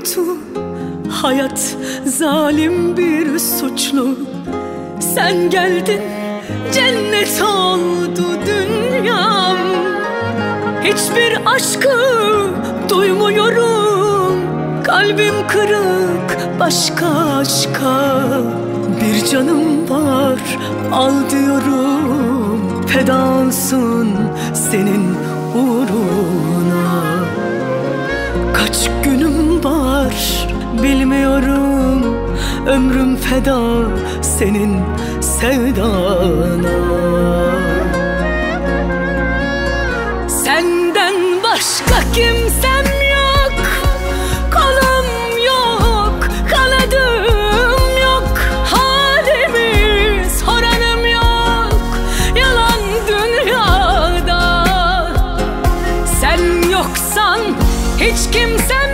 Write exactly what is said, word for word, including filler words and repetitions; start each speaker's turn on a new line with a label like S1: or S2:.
S1: yoktu. Hayat zalim bir suçlu. Sen geldin, cennet oldu dünyam. Hiçbir aşkı duymuyorum. Kalbim kırık başka aşka. Bir canım var, al diyorum. Fedansın senin uğruna. Kaç günüm var bilmiyorum. Ömrüm feda senin sevdana. Senden başka kimsem yok. Kolum yok, kanadım yok. Halimi soranım yok yalan dünyada. Sen yoksan hiç kimsem